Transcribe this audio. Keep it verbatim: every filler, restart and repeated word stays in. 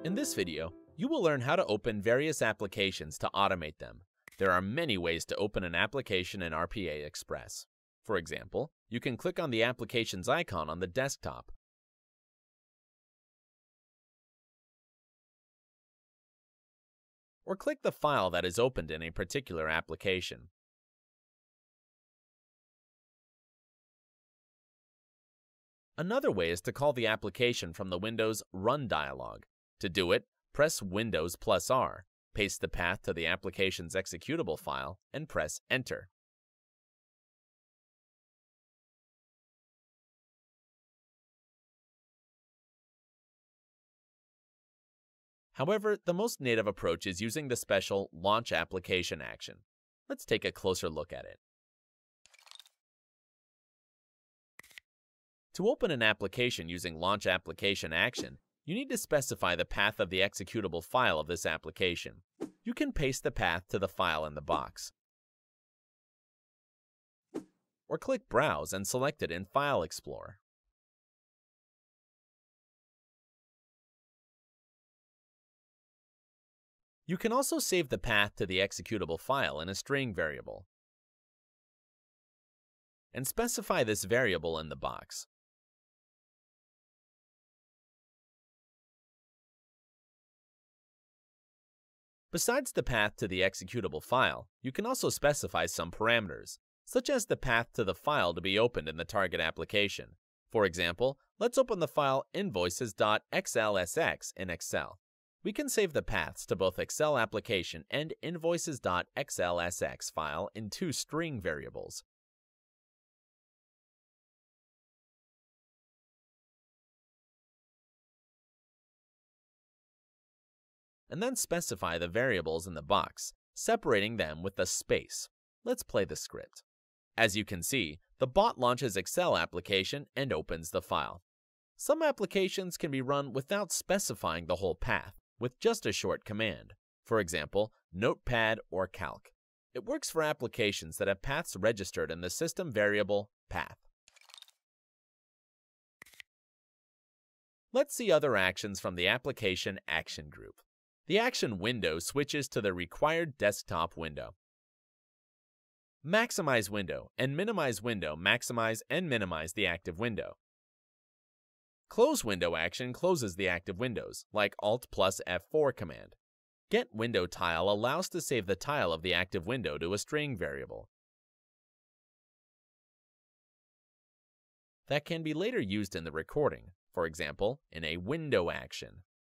In this video, you will learn how to open various applications to automate them. There are many ways to open an application in R P A Express. For example, you can click on the application's icon on the desktop, or click the file that is opened in a particular application. Another way is to call the application from the Windows Run dialog. To do it, press Windows plus R, paste the path to the application's executable file, and press Enter. However, the most native approach is using the special Launch application action. Let's take a closer look at it. To open an application using Launch application action, you need to specify the path of the executable file of this application. You can paste the path to the file in the box, or click Browse and select it in File Explorer. You can also save the path to the executable file in a string variable and specify this variable in the box. Besides the path to the executable file, you can also specify some parameters, such as the path to the file to be opened in the target application. For example, let's open the file invoices dot X L S X in Excel. We can save the paths to both Excel application and invoices dot X L S X file in two string variables. And then specify the variables in the box, separating them with a space. Let's play the script. As you can see, the bot launches Excel application and opens the file. Some applications can be run without specifying the whole path, with just a short command. For example, Notepad or Calc. It works for applications that have paths registered in the system variable path. Let's see other actions from the application action group. The action window switches to the required desktop window. Maximize window and minimize window maximize and minimize the active window. Close window action closes the active windows, like Alt plus F four command. Get window tile allows to save the tile of the active window to a string variable that can be later used in the recording, for example, in a window action.